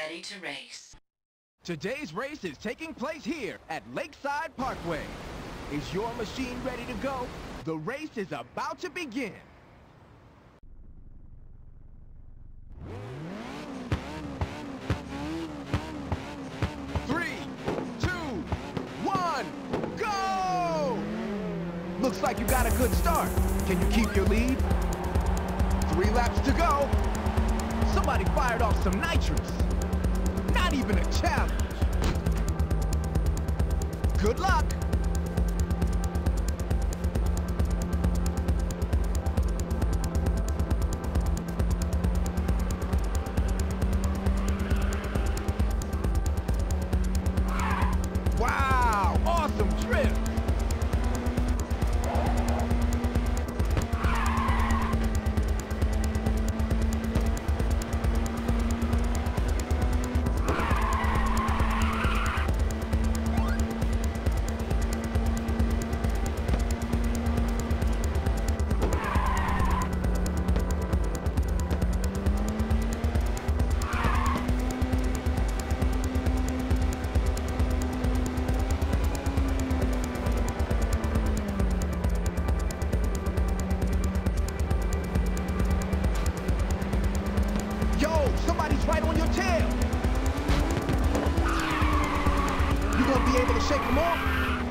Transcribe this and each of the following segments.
ready to race. Today's race is taking place here at Lakeside Parkway. Is your machine ready to go? The race is about to begin. Three, two, one, go! Looks like you got a good start. Can you keep your lead? 3 laps to go. Somebody fired off some nitrous. Not even a challenge. Good luck. Wow, awesome trip. Somebody's right on your tail. You gonna be able to shake them off?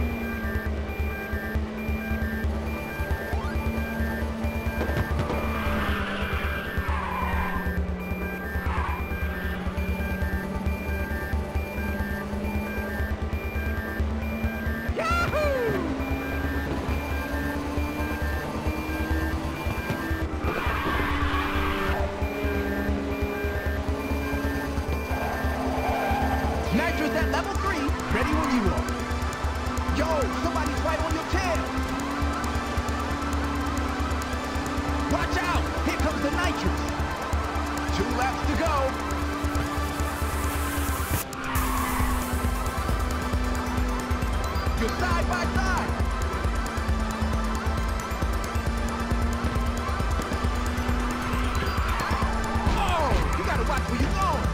Nitrous at level 3, ready when you are. Yo, somebody's right on your tail. Watch out, here comes the nitrous. 2 laps to go. You're side by side. Oh, you gotta watch where you're going.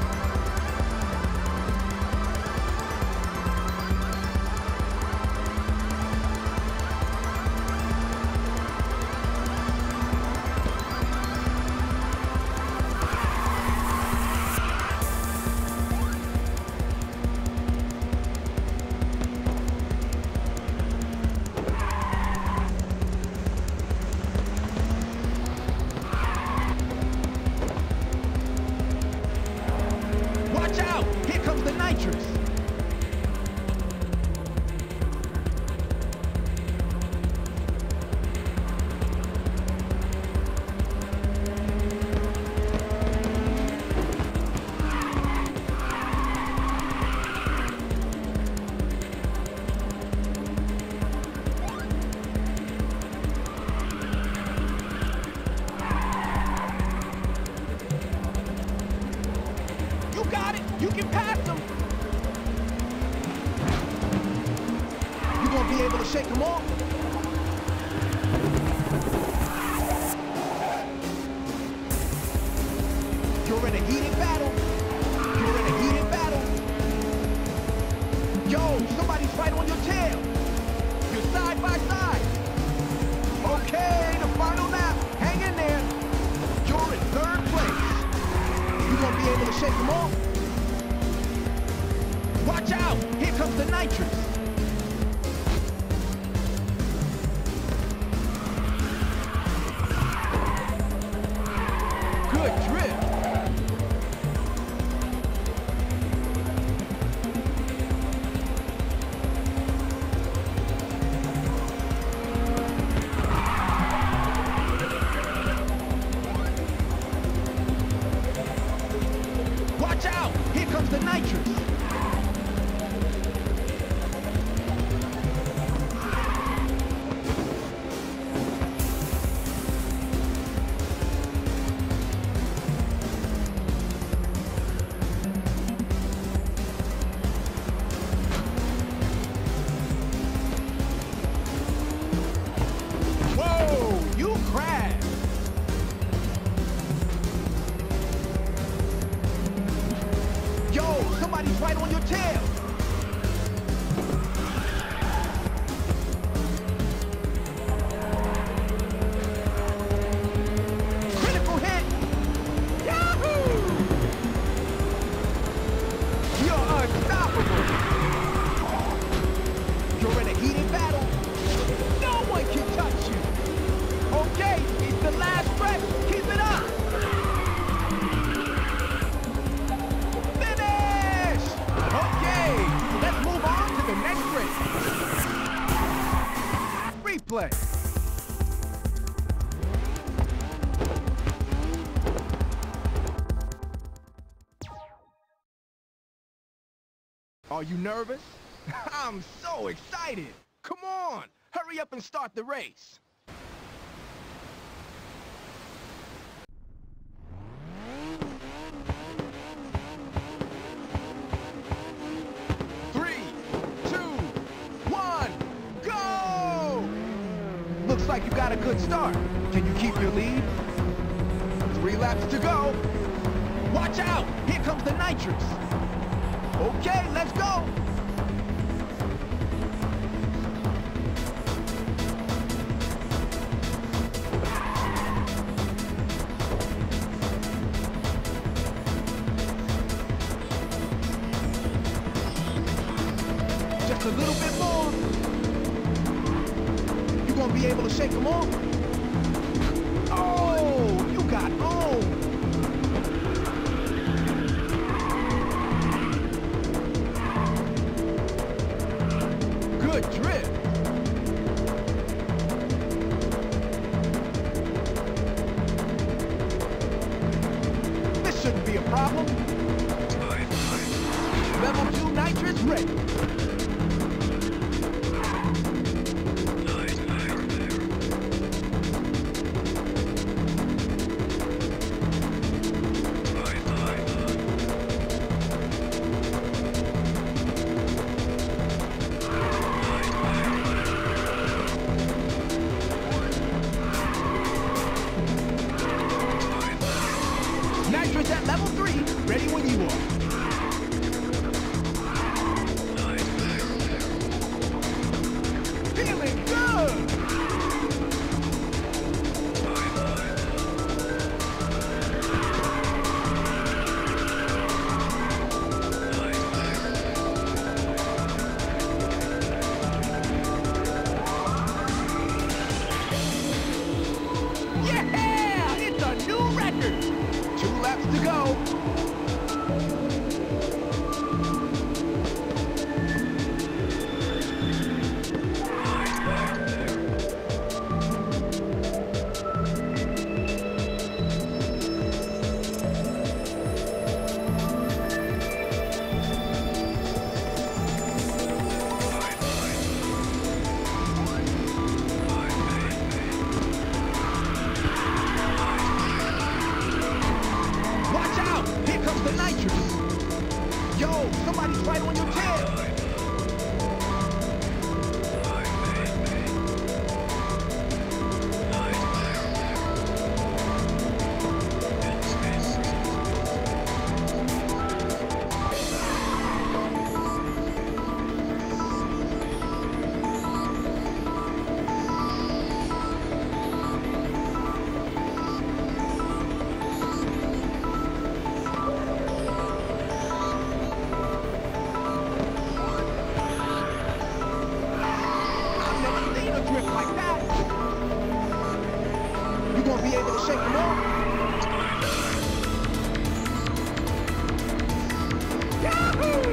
Watch out! Here comes the nitrous! You got it! You can pass them! You gonna be able to shake them off? You're in a heated battle! You're in a heated battle! Yo, somebody's right on your tail! You're side by side! Okay, the final lap! Hang in there! You're in 3rd place! You gonna be able to shake them off? Watch out! Here comes the nitrous! Good drift! Watch out! Here comes the nitrous! play. Are you nervous? I'm so excited. Come on, hurry up and start the race. Looks like you got a good start. Can you keep your lead? 3 laps to go. Watch out! Here comes the nitrous. Okay, let's go. Just a little bit more. Gonna be able to shake them off? Oh, you got owned. Good drift. This shouldn't be a problem. Level 2 nitrous ready. Nitrous at level 3, ready when you are. Feeling good! Yeah! It's a new record! 2 laps to go. The nitrous. Yo, somebody's right on your tail. Drift like that. You gonna be able to shake them off? Yahoo!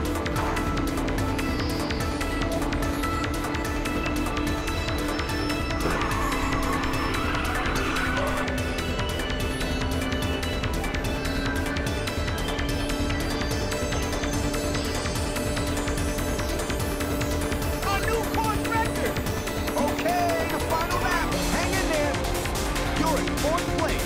A new course record! Okay, the final lap. Hang in there. You're in 4th place.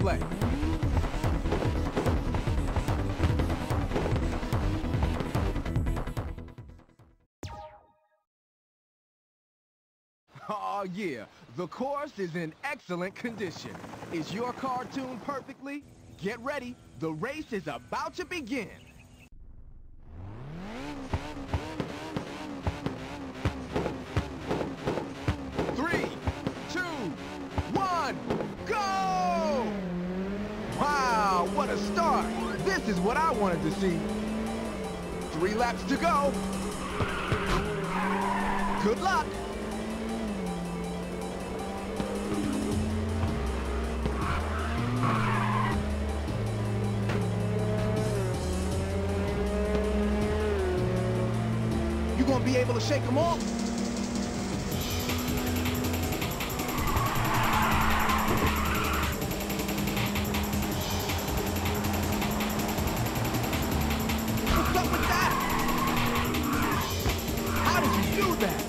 replay. Oh yeah, the course is in excellent condition. Is your car tuned perfectly? Get ready, the race is about to begin. 3, 2, 1, go! Wow, what a start! This is what I wanted to see. 3 laps to go. Good luck! You gonna be able to shake them off? What's up with that? How did you do that?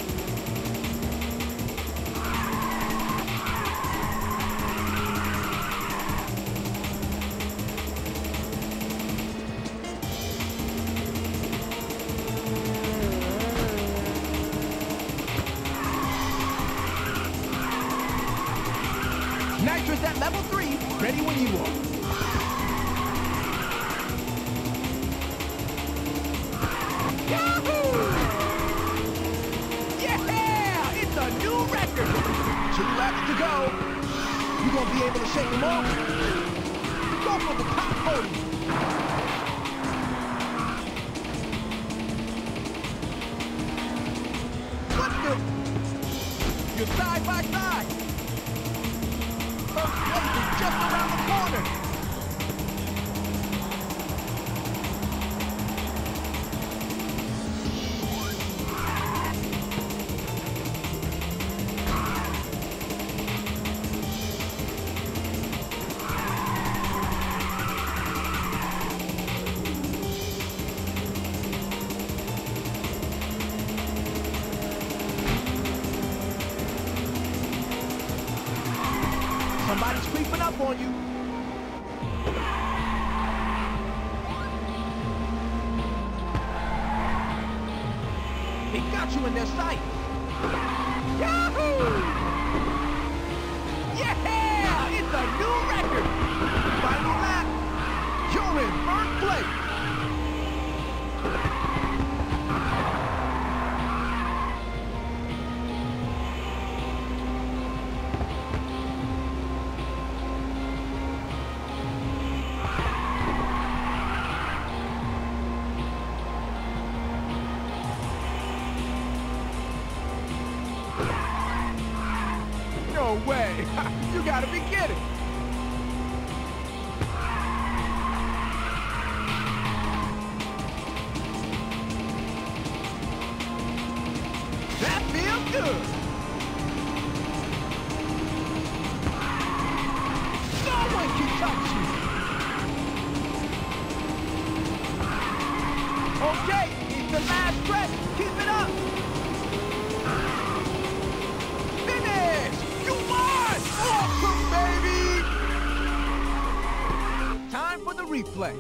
Nitrous at level 3, ready when you are. Yahoo! Yeah! It's a new record! 2 laps to go. You gonna be able to shake them off? Go for the top podium. What the? You're side by side. First place is just around the corner. Somebody's creeping up on you. He got you in their sight. Yahoo! Yeah! It's a new record! Final lap. You're in first place. No way! You gotta be kidding! That feels good! No one can touch you! Okay, it's the last stretch! Keep it up! Awesome, baby! Time for the replay.